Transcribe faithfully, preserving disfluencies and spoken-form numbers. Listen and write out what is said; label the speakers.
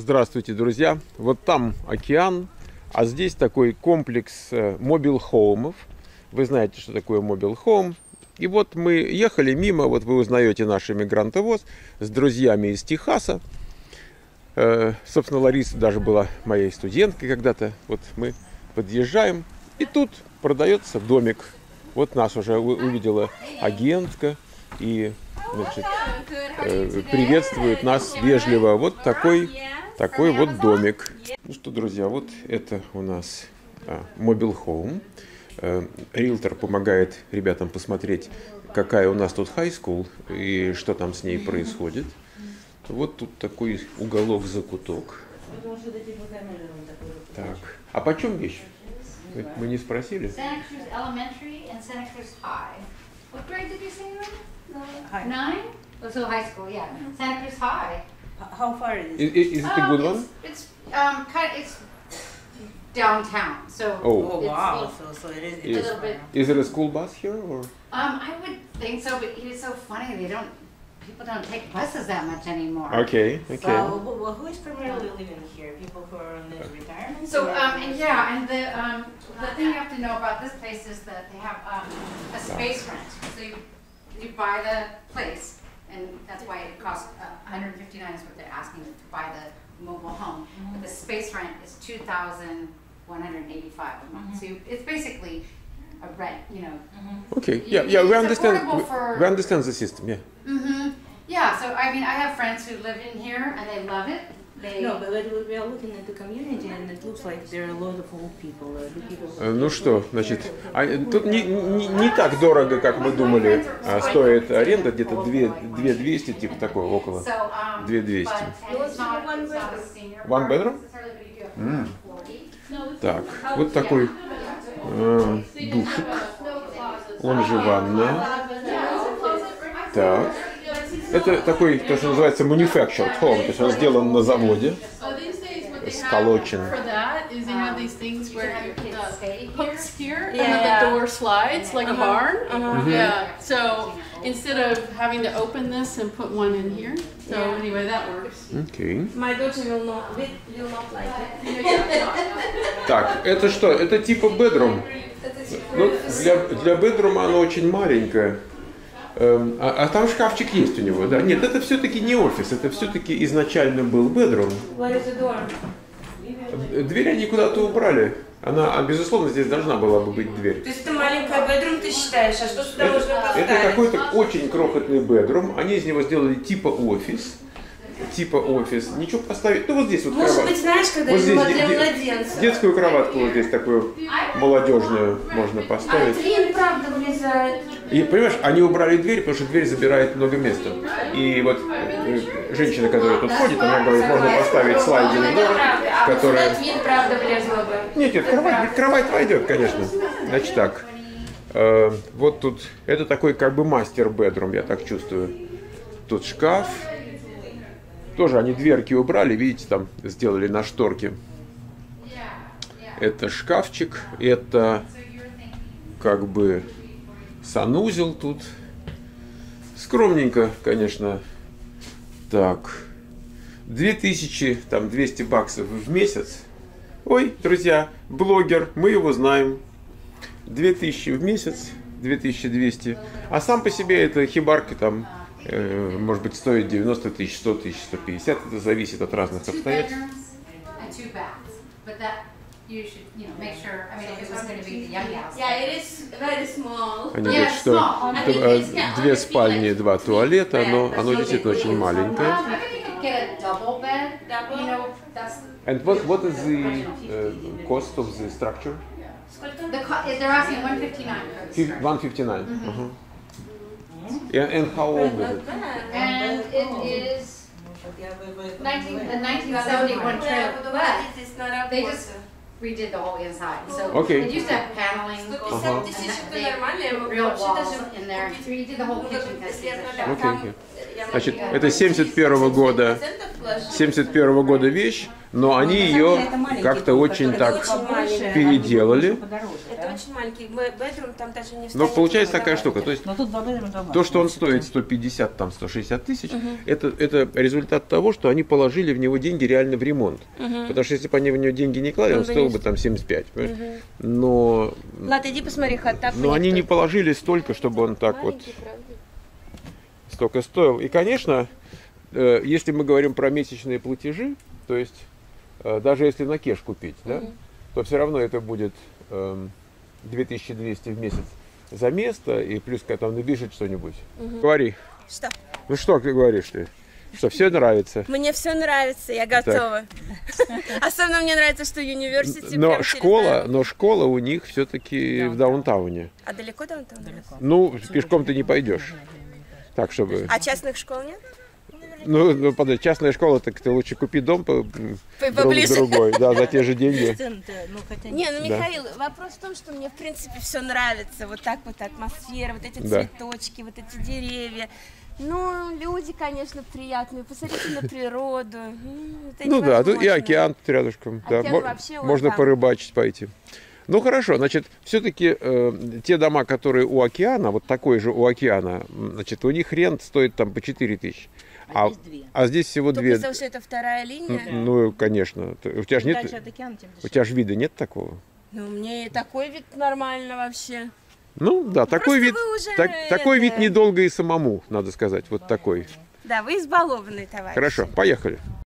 Speaker 1: Здравствуйте, друзья! Вот там океан, а здесь такой комплекс мобил-хоумов. Вы знаете, что такое мобил-хоум. И вот мы ехали мимо, вот вы узнаете наш иммигрантовоз с друзьями из Техаса. Э, собственно, Лариса даже была моей студенткой когда-то. Вот мы подъезжаем, и тут продается домик. Вот нас уже увидела агентка и, значит, э, приветствует нас вежливо. Вот такой, такой вот домик. Ну что, друзья, вот это у нас Mobile Home. Риэлтор помогает ребятам посмотреть, какая у нас тут high school и что там с ней происходит. Вот тут такой уголок-закуток. Так, а почем вещь? Мы не спросили.
Speaker 2: Santa Cruz Elementary and Santa Cruz High. What grade did you say you were in? Nine? Oh, so high school, yeah. Santa Cruz High.
Speaker 3: How far is it?
Speaker 1: Is, is it a good
Speaker 2: um,
Speaker 1: one?
Speaker 2: It's, it's um kind of, it's downtown, so
Speaker 1: Oh.
Speaker 3: Oh
Speaker 2: it's
Speaker 3: wow!
Speaker 2: little-
Speaker 3: So so it is.
Speaker 2: a
Speaker 3: It is
Speaker 2: little bit.
Speaker 3: far.
Speaker 1: Is there a school bus here or?
Speaker 2: Um, I would think so, but it's so funny. They don't. People don't take buses that much anymore.
Speaker 1: Okay,
Speaker 3: So,
Speaker 1: okay.
Speaker 3: well, well, who is primarily living here? People who are on the retirement?
Speaker 2: So
Speaker 3: or-
Speaker 2: um, and yeah, and the um, the thing you have to know about this place is that they have um, a space rent. So you you buy the place, and that's why it costs uh, one hundred fifty-nine is what they're asking to buy the mobile home. But the space rent is two thousand one hundred eighty-five a month. So you, it's basically a rent, you know.
Speaker 1: Okay, yeah, yeah, we
Speaker 2: It's
Speaker 1: understand.
Speaker 2: affordable
Speaker 1: We,
Speaker 2: for-
Speaker 1: we understand the system. Yeah.
Speaker 2: Mm-hmm. Yeah. So I mean, I have friends who live in here and they love it. They
Speaker 3: No, but we we are looking at the community, and it looks like there are a lot of old people. Uh, the people.
Speaker 1: Э, Ну что, значит, а, э, тут не, не, не так дорого, как мы думали, а, стоит аренда, где-то две двести, типа такого, около.
Speaker 2: So, um,
Speaker 1: две двести.
Speaker 2: but it's not, it's not a senior
Speaker 1: One
Speaker 2: part
Speaker 1: bedroom?
Speaker 2: necessarily, but you do have forty.
Speaker 1: Так, вот такой э, душик, он же ванная. Так, это такой, то, что называется manufactured home, то есть он сделан на заводе.
Speaker 4: So these days, what they
Speaker 1: Сколочен.
Speaker 4: have for that is they have these things where you put
Speaker 2: Stay
Speaker 4: the
Speaker 2: here.
Speaker 4: hooks here,
Speaker 3: Yeah.
Speaker 4: and then the door slides like a barn.
Speaker 3: Uh-huh.
Speaker 4: Yeah. So instead of having to open this and put one in here, so anyway, that works.
Speaker 1: Окей.
Speaker 3: My daughter will not will, will not like it.
Speaker 1: Так, это что? Это типа bedroom. Ну, для, для bedroom оно очень маленькое. Эм, а, а там шкафчик есть у него, да? Нет, это все-таки не офис, это все-таки изначально был bedroom.
Speaker 3: What is the door?
Speaker 1: Дверь они куда-то убрали. Она, а, безусловно, здесь должна была бы быть дверь.
Speaker 3: То есть это маленькая bedroom, ты считаешь, а что сюда
Speaker 1: Это,
Speaker 3: можно поставить?
Speaker 1: это какой-то очень крохотный bedroom. Они из него сделали типа офис. Типа офис. Ничего поставить. Ну вот здесь вот
Speaker 3: Может
Speaker 1: кровать.
Speaker 3: быть, знаешь, когда
Speaker 1: Вот
Speaker 3: вот
Speaker 1: здесь
Speaker 3: для
Speaker 1: де- де-
Speaker 3: младенца.
Speaker 1: детскую кроватку вот здесь такую молодежную можно
Speaker 3: А
Speaker 1: поставить.
Speaker 3: твин, правда, влезает.
Speaker 1: И понимаешь, они убрали дверь, потому что дверь забирает много места. И вот э, женщина, которая тут ходит, она говорит, можно поставить слайдинг дор,
Speaker 3: А вот
Speaker 1: которая...
Speaker 3: сюда твин, правда, влезла бы.
Speaker 1: Нет, нет, кровать, кровать войдет, конечно. Значит так, э, вот тут, это такой как бы мастер-бедрум, я так чувствую. Тут шкаф. Тоже они дверки убрали, видите, там сделали на шторке. Это шкафчик, это как бы санузел тут. Скромненько, конечно. Так, две тысячи, там двести баксов в месяц. Ой, друзья, блогер, мы его знаем. две тысячи в месяц, две тысячи двести. А сам по себе это хибарка там, э, может быть, стоит девяносто тысяч, сто тысяч, сто пятьдесят. Это зависит от разных
Speaker 2: Two
Speaker 1: обстоятельств.
Speaker 2: bedrooms and two baths, but that you should, you know, make sure. I mean, if it was going to be the young house.
Speaker 3: Yeah, it is very small.
Speaker 1: Они
Speaker 2: Yeah,
Speaker 1: говорят, что
Speaker 2: small.
Speaker 3: I
Speaker 1: т-
Speaker 3: think
Speaker 1: э,
Speaker 3: it's not-
Speaker 1: две
Speaker 3: it's
Speaker 1: спальни,
Speaker 3: like-
Speaker 1: два туалета, но
Speaker 3: Yeah,
Speaker 1: оно
Speaker 3: that's
Speaker 1: действительно
Speaker 3: okay.
Speaker 1: очень маленькое.
Speaker 2: Um, I think you could get a double bed. You know, that's
Speaker 1: And what, what is the uh, cost of the structure?
Speaker 3: Сколько?
Speaker 2: the co- they're asking one fifty-nine for the
Speaker 1: Fif-
Speaker 2: structure.
Speaker 1: one fifty-nine. Uh-huh. And, and how old is it?
Speaker 2: And it is nineteen the nineteen seventy-one trailer, but they just redid the whole inside. So
Speaker 1: Okay.
Speaker 2: it used to have paneling.
Speaker 1: Uh-huh.
Speaker 2: And that they put real walls in there. Redid the whole kitchen because it's a show.
Speaker 1: Окей, окей. Значит, это семьдесят первого года, семьдесят первого года вещь, но они ее как-то очень так переделали.
Speaker 3: очень маленький бедрум, там даже не
Speaker 1: Но
Speaker 3: встанет
Speaker 1: получается
Speaker 3: никто.
Speaker 1: такая штука. То есть
Speaker 5: Но тут два бедрuma дома.
Speaker 1: то, что он стоит сто пятьдесят, там сто шестьдесят тысяч, это, это результат того, что они положили в него деньги реально в ремонт. Потому что если бы они в него деньги не клали, он
Speaker 3: Он бы
Speaker 1: стоил
Speaker 3: не
Speaker 1: бы там семьдесят пять. Понимаешь? Но,
Speaker 3: Ладно, иди посмотри, хаттаб.
Speaker 1: но они не положили столько, чтобы он так вот столько стоил. И, конечно, э, если мы говорим про месячные платежи, то есть э, даже если на кеш купить, да, то все равно это будет эм, две тысячи двести в месяц за место, и плюс когда там напишет что-нибудь. Говори.
Speaker 3: Что?
Speaker 1: Ну что ты говоришь ты? Что, все нравится?
Speaker 3: Мне все нравится, я готова. Особенно мне нравится, что университет.
Speaker 1: Но школа, но школа у них все-таки в даунтауне.
Speaker 3: А далеко даунтаун?
Speaker 1: Ну, пешком ты не пойдешь. Так, чтобы...
Speaker 3: А частных школ нет?
Speaker 1: Ну, ну подожди, частная школа, так ты лучше купи дом по, друг
Speaker 3: Поближе.
Speaker 1: другой, да, за те же деньги.
Speaker 5: Цены-то, ну, хотя
Speaker 3: Не, ну,
Speaker 1: Да.
Speaker 3: Михаил, вопрос в том, что мне, в принципе, все нравится. Вот так вот атмосфера, вот эти
Speaker 1: Да.
Speaker 3: цветочки, вот эти деревья. Ну, люди, конечно, приятные. Посмотрите на природу. М, это
Speaker 1: Ну да, тут и
Speaker 3: невозможно.
Speaker 1: океан тут рядышком. Да,
Speaker 3: Океан
Speaker 1: мо-
Speaker 3: вообще вот
Speaker 1: можно
Speaker 3: там.
Speaker 1: порыбачить пойти. Ну хорошо, значит, все-таки э, те дома, которые у океана, вот такой же у океана, м, значит, у них рент стоит там по четыре тысячи. А,
Speaker 5: здесь две.
Speaker 1: а здесь всего
Speaker 3: Только
Speaker 1: две.
Speaker 3: потому, что это вторая линия.
Speaker 1: Ну, конечно. Ты- У тебя же
Speaker 5: Чем
Speaker 1: нет,
Speaker 5: дальше от океана, тем
Speaker 1: у
Speaker 5: дешевле.
Speaker 1: тебя же вида нет такого.
Speaker 3: Ну, мне и такой вид нормально вообще.
Speaker 1: Ну да, такой
Speaker 3: просто
Speaker 1: вид,
Speaker 3: вы уже
Speaker 1: так- такой вид
Speaker 3: это-
Speaker 1: недолго и самому, надо сказать, вот такой.
Speaker 3: Да, вы избалованный товарищ.
Speaker 1: Хорошо, поехали.